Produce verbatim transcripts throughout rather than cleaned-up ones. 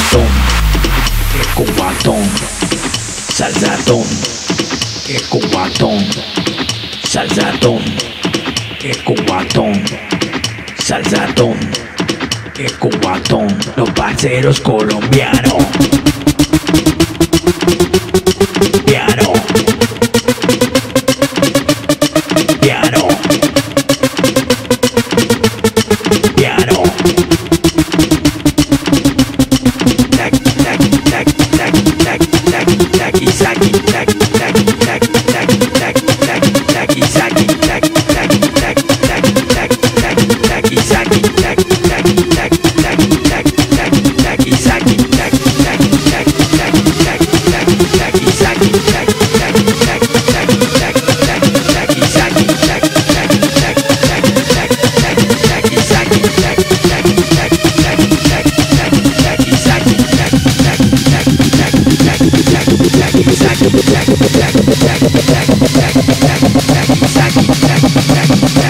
Salsatón, que cubatón. Salsatón, que cubatón. Salsatón, que cubatón. Salsatón, que cubatón. Los parceros colombianos. Piano. Piano. Piano. Tac, tac, tac, tac, tac, tac, tac, Isaki, tac, tac, tac, tac, tac, tac, tac, Isaki, tac, tac, tac, tac, tac, tac, tac, Isaki, tac, tac, tac, tac, tac, tac, tac, Isaki, tac, tac, tac, tac, tac, tac, tac, Isaki, tac, tac, tac, tac, tac, tac, tac, Isaki, tac, tac, tac, tac, tac, tac, tac, Isaki, tac, tac, tac, tac, tac, tac, tac, Isaki, tac, tac, tac, tac, tac, tac, tac, Isaki, tac, tac, tac, tac, tac, tac, tac, Isaki, tac, tac,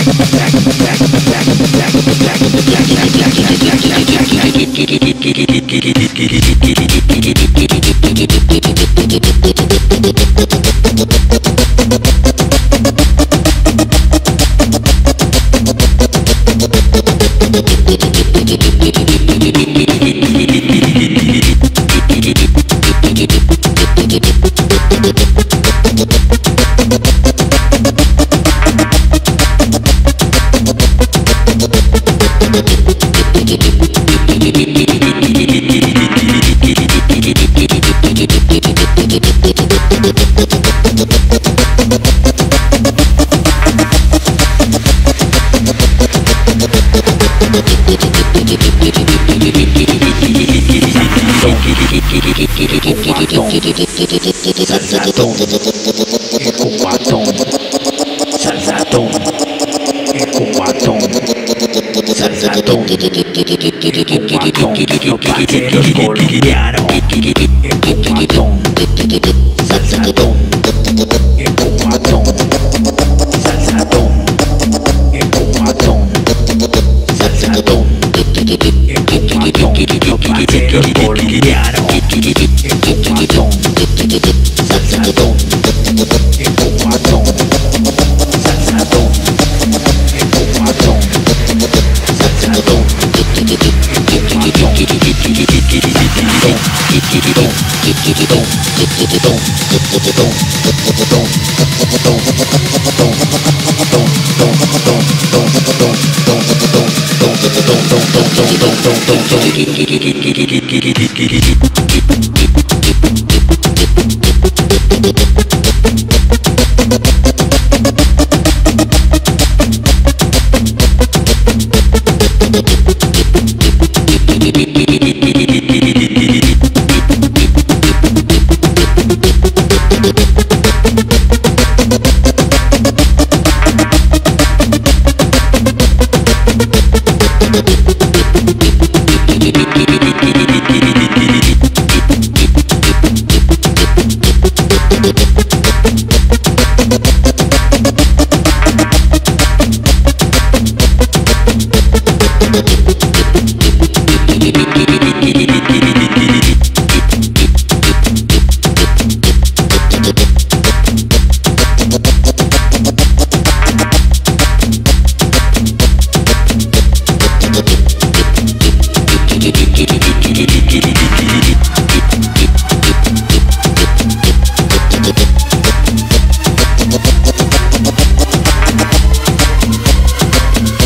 Salsatón, que cubatón. Salsatón, que cubatón. Salsatón, que cubatón. Los parceros colombianos. Que cubatón. Salsatón, que cubatón. Salsatón, que cubatón. Salsatón, que cubatón. Los parceros colombianos. Que cubatón. Salsatón, que cubatón. Salsatón, que cubatón. Salsatón, que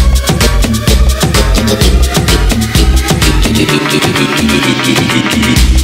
Thank you.